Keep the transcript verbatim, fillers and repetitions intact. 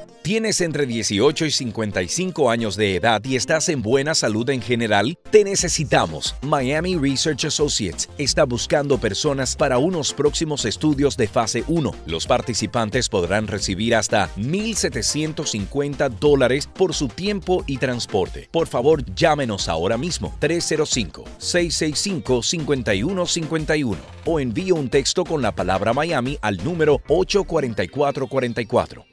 ¿Tienes entre dieciocho y cincuenta y cinco años de edad y estás en buena salud en general? Te necesitamos. Miami Research Associates está buscando personas para unos próximos estudios de fase uno. Los participantes podrán recibir hasta mil setecientos cincuenta dólares por su tiempo y transporte. Por favor, llámenos ahora mismo tres cero cinco, seis seis cinco, cinco uno cinco uno o envíe un texto con la palabra Miami al número ocho cuatro cuatro cuatro cuatro.